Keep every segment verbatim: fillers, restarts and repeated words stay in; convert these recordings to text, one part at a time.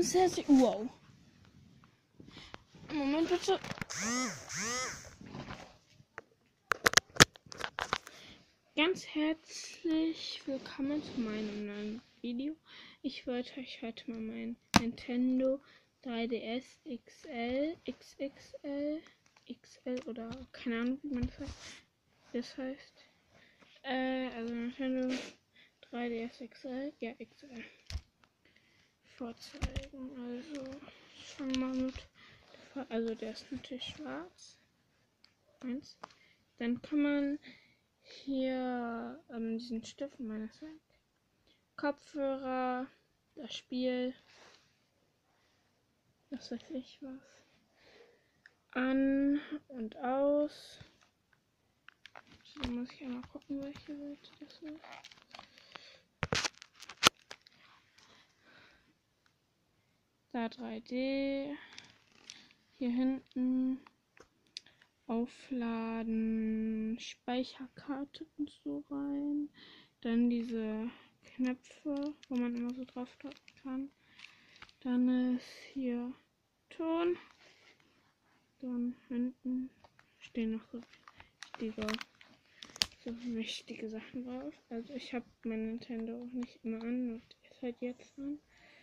ganz herzlich. Wow. Moment bitte. Ganz herzlich willkommen zu meinem neuen Video. Ich wollte euch heute mal mein Nintendo drei D S X L, X X L, X L oder keine Ahnung, wie man das heißt. Das heißt, äh, also Nintendo drei D S X L, ja X L vorzeigen. Also fangen wir mal mit, also der ist natürlich schwarz. Eins. Dann kann man hier ähm, diesen Stift meines weg. Kopfhörer, das Spiel, was weiß ich was, an und aus. So muss ich einmal gucken, welche Seite das ist. Da drei D, hier hinten aufladen, Speicherkarte und so rein. Dann diese Knöpfe, wo man immer so drauf drücken kann. Dann ist hier Ton. Dann hinten stehen noch so wichtige, so wichtige Sachen drauf. Also ich habe mein Nintendo nicht immer an und ist halt jetzt an.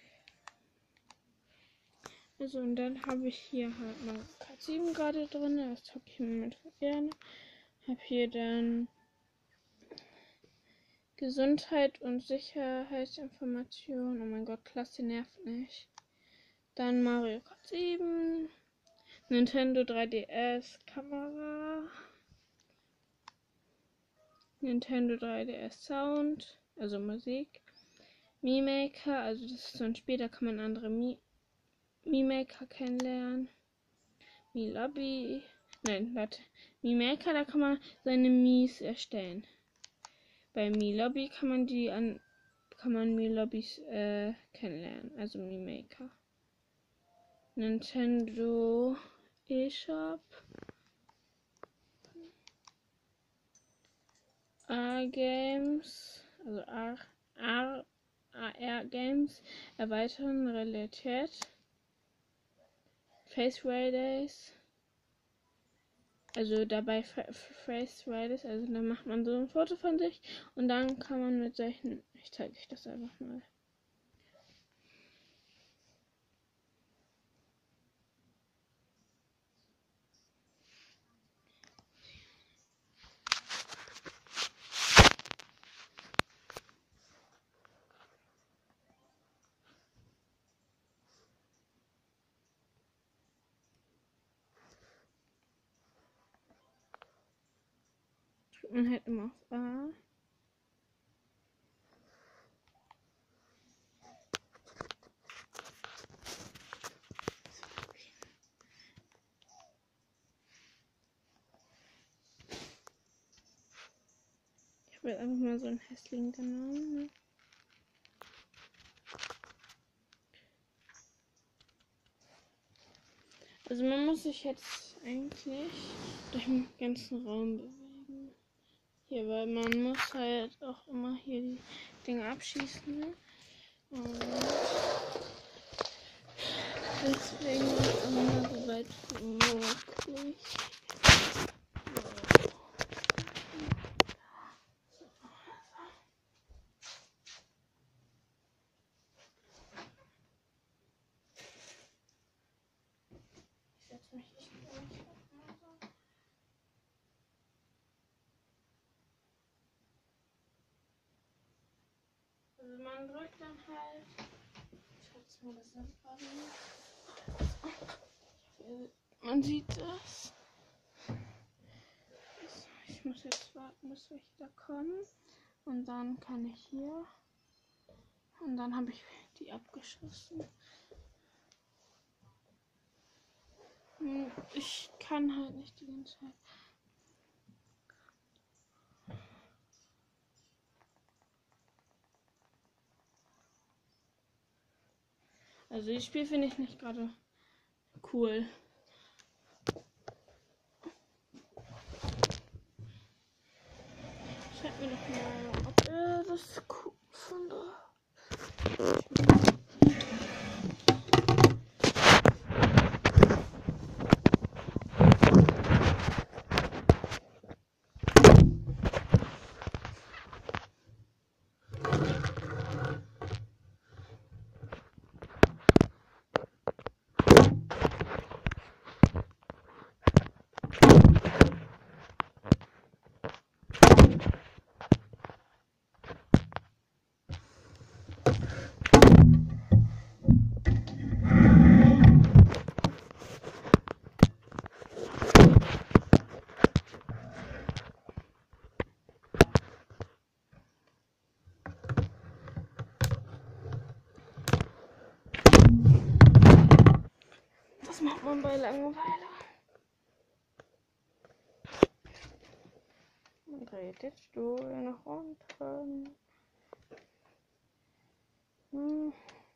Also und dann habe ich hier halt Mario Kart sieben gerade drin. Das zocke ich im Moment gerne. Habe hier dann Gesundheit und Sicherheitsinformation. Oh mein Gott, klasse, nervt nicht. Dann Mario Kart sieben. Nintendo drei D S Kamera. Nintendo drei D S Sound. Also Musik. Mii Maker. Also das ist so ein Spiel, da kann man andere Mii Mii Maker kennenlernen. Mii Lobby. Nein, warte. Mii Maker, da kann man seine Miis erstellen. Bei Mii Lobby kann man die an kann man Mii Lobbys äh, kennenlernen. Also Mii Maker. Nintendo eShop. A-Games. Also A R A R Games. Erweitern Realität. Face Fridays. Also dabei Face Fridays, also dann macht man so ein Foto von sich und dann kann man mit solchen, ich zeige euch das einfach mal. Man halt immer auf A. Ich habe jetzt einfach mal so einen hässlichen genommen. Ne? Also man muss sich jetzt eigentlich durch den ganzen Raum bewegen. Hier, weil man muss halt auch immer hier die Dinge abschießen. Ne? Und deswegen ist es immer so weit wie möglich. Ich setze mich nicht gleich auf. Also man drückt dann halt. Ich hab's mir das dann gerade nicht. Man sieht das. Ich muss jetzt warten, bis welche da kommen. Und dann kann ich hier. Und dann habe ich die abgeschossen. Ich kann halt nicht die ganze Zeit. Also das Spiel finde ich nicht gerade cool. Schreibt mir doch mal, ob ihr das cool findet. man bei Langeweile? Man dreht den Stuhl nach unten. Hm.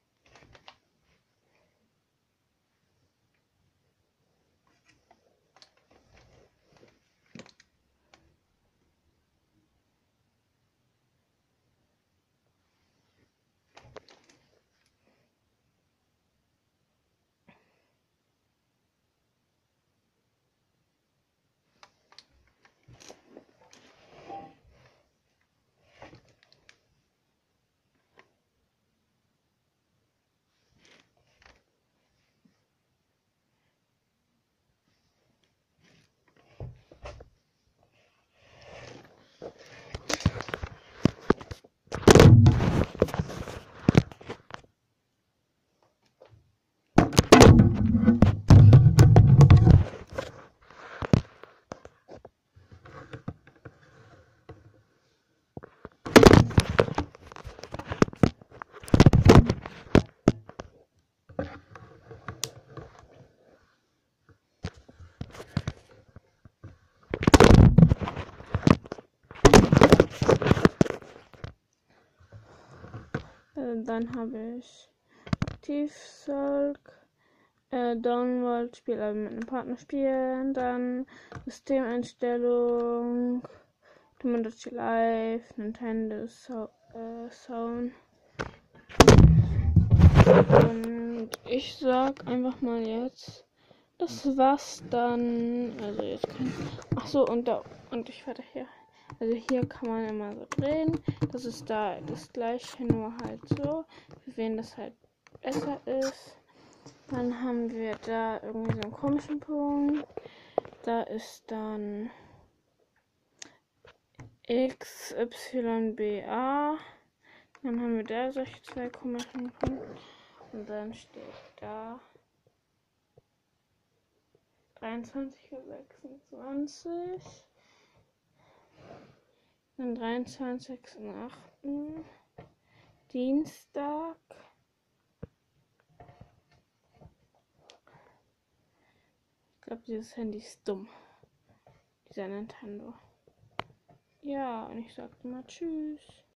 Äh, dann habe ich Aktiv-Sulk, äh, Download, Spieler mit einem Partner spielen, dann Systemeinstellung, Tomodachi Live, Nintendo so äh, Sound. Und ich sag einfach mal jetzt, das war's dann. Also jetzt kann ach so und da und ich werde hier. Also hier kann man immer so drehen. Das ist da das gleiche, nur halt so, für wen das halt besser ist. Dann haben wir da irgendwie so einen komischen Punkt. Da ist dann X, Y, B, A. Dann haben wir da solche zwei komischen Punkte. Und dann steht da dreiundzwanzig Uhr sechsundzwanzig. Dann dreiundzwanzigsten achten Dienstag. Ich glaube, dieses Handy ist dumm. Dieser Nintendo. Ja, und ich sagte mal Tschüss.